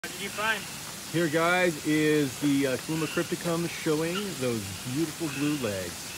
What did you find? Here, guys, is the Saluma crypticum showing those beautiful blue legs.